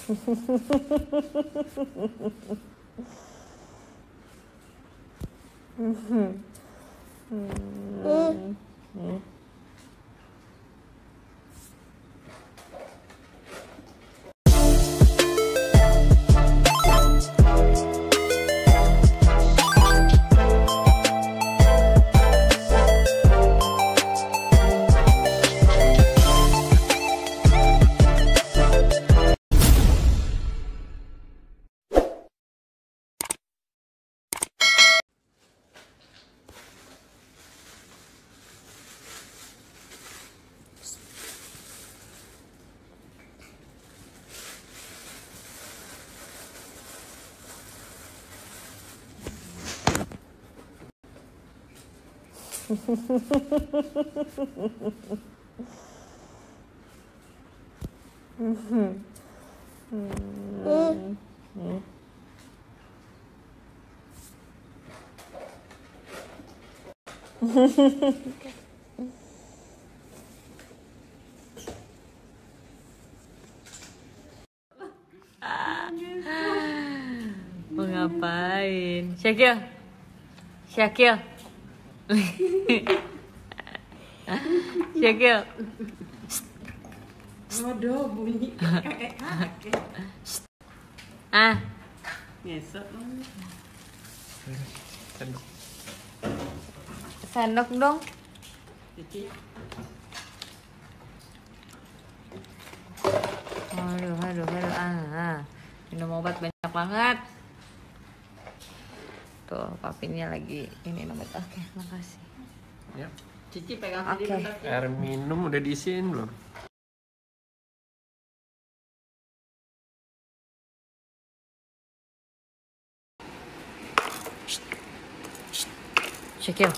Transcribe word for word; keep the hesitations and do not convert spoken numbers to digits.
Mau ngapain? Syakil, Syakil, Syakil. Aduh, bunyi kakek-kakek. Ah, Ngesot dong. sendok dong. Cici. Aduh, aduh, aduh, ah, ah. Minum obat banyak banget. Tuh, papinya lagi ini obat. Oke, makasih. Ya. Cici pegang Oke. sini bentar. Air minum udah diisiin belum? Syakil.